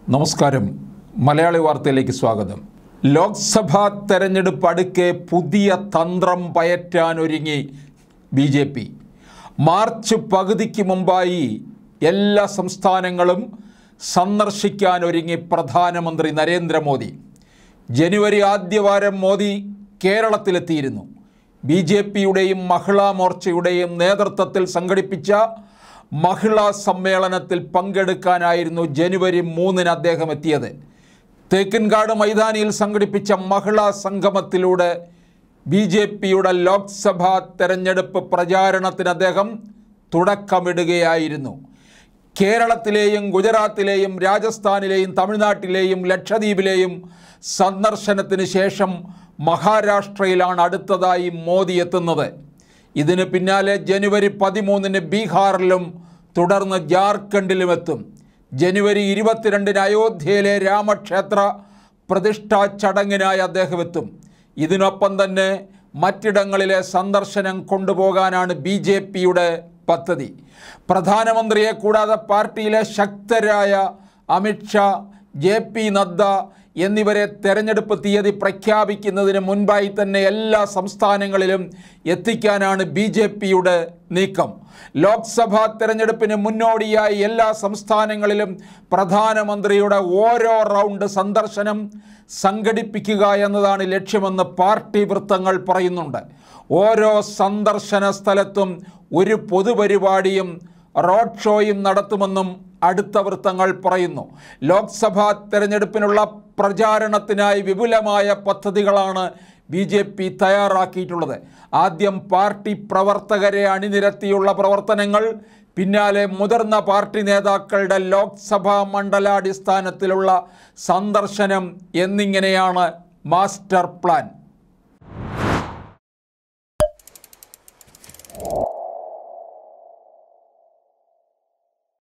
നമസ്കാരം. മലയാളി വാർത്തയിലേക്ക് സ്വാഗതം. ലോക്സഭാ തെരഞ്ഞെടുപ്പ് അടുക്കെ പുതിയ തന്ത്രം പയറ്റാനൊരുങ്ങി BJP. മാർച്ച് പകുതിക്ക് മുമ്പായി എല്ലാ സംസ്ഥാനങ്ങളും സന്ദർശിക്കാനൊരുങ്ങി പ്രധാനമന്ത്രി നരേന്ദ്രമോദി. ജനുവരി ആദ്യവാരം മോദി കേരളത്തിലെത്തിയിരുന്നു. BJPയുടെയും മഹിളാ മോർച്ചയുടെയും നേതൃത്വത്തിൽ സംഘടിപ്പിച്ച മഹിളാ സമ്മേളനത്തിൽ പങ്കെടുക്കാനായിരുന്നു ജനുവരി 3-ന് അദ്ദേഹം എത്തിയത്. തേക്കിൻകാട് മൈതാനിയിൽ സംഘടിപ്പിച്ച മഹിളാ സംഗമത്തിലൂടെ BJPയുടെ ലോക്സഭാ തെരഞ്ഞെടുപ്പ് പ്രചാരണത്തിന് അദ്ദേഹം തുടക്കമിടുകയായിരുന്നു. കേരളത്തിലെയും ഗുജറാത്തിലെയും രാജസ്ഥാനിലെയും തമിഴ്നാട്ടിലെയും ലക്ഷദ്വീപിലെയും സന്ദർശനത്തിന് ശേഷം മഹാരാഷ്ട്രയിലാണ് അടുത്തതായി മോദി എത്തുന്നത്. ഇതിന് പിന്നാലെ ജനുവരി 13-ന് ബീഹാറിലും തുടർന്ന് ജാർഖണ്ഡിലും എത്തും. ജനുവരി 22-ന് അയോധ്യയിലെ രാമക്ഷേത്ര പ്രതിഷ്ഠാ ചടങ്ങിനായി അദ്ദേഹം എത്തും. ഇതിനൊപ്പം തന്നെ മറ്റിടങ്ങളിലെ സന്ദർശനം കൊണ്ടുപോകാനാണ് BJPയുടെ പദ്ധതി. പ്രധാനമന്ത്രിയെ കൂടാതെ പാർട്ടിയിലെ ശക്തരായ അമിത്ഷാ, JP നദ്ദ എന്നിവരെ തെരഞ്ഞെടുപ്പ് തീയതി പ്രഖ്യാപിക്കുന്നതിന് മുൻപായി തന്നെ എല്ലാ സംസ്ഥാനങ്ങളിലും എത്തിക്കാനാണ് BJPയുടെ നീക്കം. ലോക്സഭാ തെരഞ്ഞെടുപ്പിന് മുന്നോടിയായി എല്ലാ സംസ്ഥാനങ്ങളിലും പ്രധാനമന്ത്രിയുടെ ഓരോ റൗണ്ട് സന്ദർശനം സംഘടിപ്പിക്കുക എന്നതാണ് ലക്ഷ്യമെന്ന് പാർട്ടി വൃത്തങ്ങൾ പറയുന്നുണ്ട്. ഓരോ സന്ദർശന സ്ഥലത്തും ഒരു പൊതുപരിപാടിയും റോഡ് ഷോയും നടത്തുമെന്നും അടുത്ത വൃത്തങ്ങൾ പറയുന്നു. ലോക്സഭാ തെരഞ്ഞെടുപ്പിനുള്ള പ്രചാരണത്തിനായി വിപുലമായ പദ്ധതികളാണ് BJP തയ്യാറാക്കിയിട്ടുള്ളത്. ആദ്യം പാർട്ടി പ്രവർത്തകരെ അണിനിരത്തിയുള്ള പ്രവർത്തനങ്ങൾ, പിന്നാലെ മുതിർന്ന പാർട്ടി നേതാക്കളുടെ ലോക്സഭാ മണ്ഡലാടിസ്ഥാനത്തിലുള്ള സന്ദർശനം എന്നിങ്ങനെയാണ് മാസ്റ്റർ പ്ലാൻ.